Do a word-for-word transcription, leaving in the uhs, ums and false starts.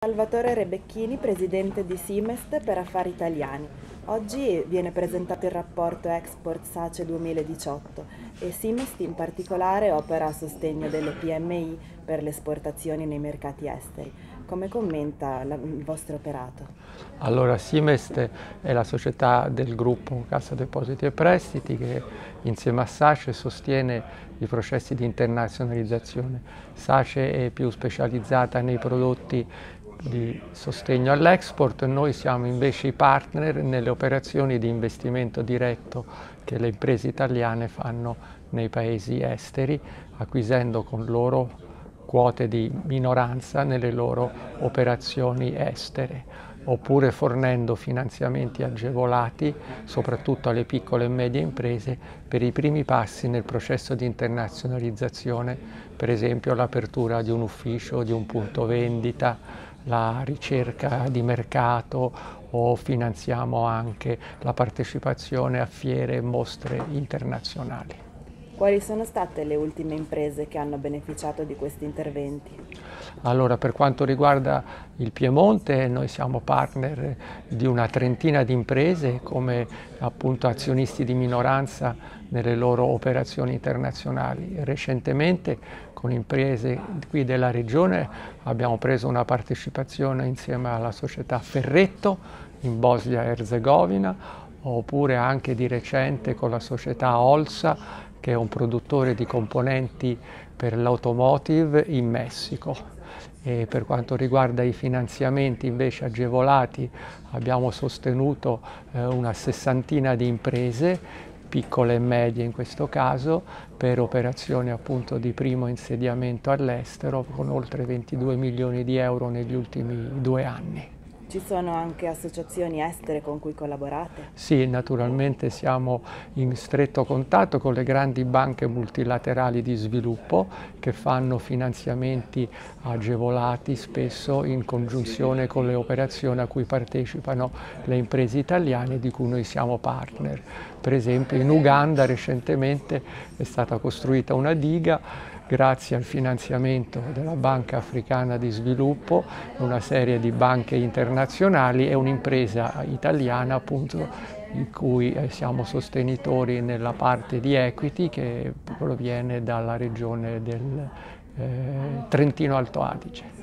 Salvatore Rebecchini, presidente di Simest per Affari Italiani. Oggi viene presentato il rapporto Export SACE duemiladiciotto e Simest in particolare opera a sostegno delle P M I per le esportazioni nei mercati esteri. Come commenta la- il vostro operato? Allora, Simest è la società del gruppo Cassa Depositi e Prestiti che insieme a SACE sostiene i processi di internazionalizzazione. SACE è più specializzata nei prodotti di sostegno all'export, noi siamo invece i partner nelle operazioni di investimento diretto che le imprese italiane fanno nei paesi esteri, acquisendo con loro quote di minoranza nelle loro operazioni estere, oppure fornendo finanziamenti agevolati soprattutto alle piccole e medie imprese per i primi passi nel processo di internazionalizzazione, per esempio l'apertura di un ufficio, di un punto vendita, la ricerca di mercato, o finanziamo anche la partecipazione a fiere e mostre internazionali. Quali sono state le ultime imprese che hanno beneficiato di questi interventi? Allora, per quanto riguarda il Piemonte, noi siamo partner di una trentina di imprese come appunto azionisti di minoranza nelle loro operazioni internazionali. Recentemente con imprese qui della regione abbiamo preso una partecipazione insieme alla società Ferretto in Bosnia e Erzegovina, oppure anche di recente con la società Olsa, che è un produttore di componenti per l'automotive in Messico. E per quanto riguarda i finanziamenti invece agevolati abbiamo sostenuto eh, una sessantina di imprese, piccole e medie in questo caso, per operazioni appunto di primo insediamento all'estero con oltre ventidue milioni di euro negli ultimi due anni. Ci sono anche associazioni estere con cui collaborate? Sì, naturalmente siamo in stretto contatto con le grandi banche multilaterali di sviluppo che fanno finanziamenti agevolati spesso in congiunzione con le operazioni a cui partecipano le imprese italiane di cui noi siamo partner. Per esempio in Uganda recentemente è stata costruita una diga grazie al finanziamento della Banca Africana di Sviluppo, una serie di banche internazionali e un'impresa italiana appunto di cui siamo sostenitori nella parte di equity che proviene dalla regione del eh, Trentino Alto Adige.